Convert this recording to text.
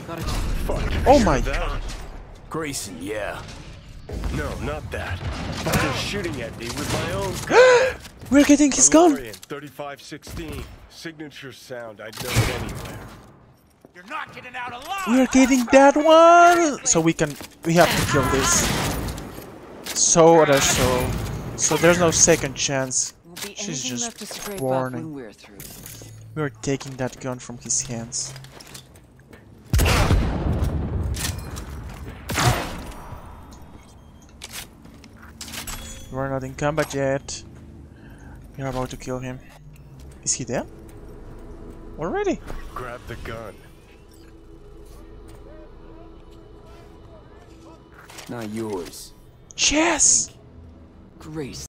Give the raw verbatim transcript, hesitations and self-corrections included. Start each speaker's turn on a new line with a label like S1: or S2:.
S1: Got it.
S2: Fuck.
S3: Oh my.
S2: Grayson, yeah. No, not that. They're shooting at me with my own gun.
S3: We're getting his gun.
S2: MALORIAN thirty-five sixteen. Signature sound. I'd know it anywhere.
S1: You're not getting out alive.
S3: We're getting that one. So we can. We have to kill this. So or so. So there's no second chance. She's just warning.
S1: We're through.
S3: We're taking that gun from his hands. We're not in combat yet. We're about to kill him. Is he there? Already?
S2: Grab the gun.
S1: Not yours.
S3: Yes!
S1: Grace.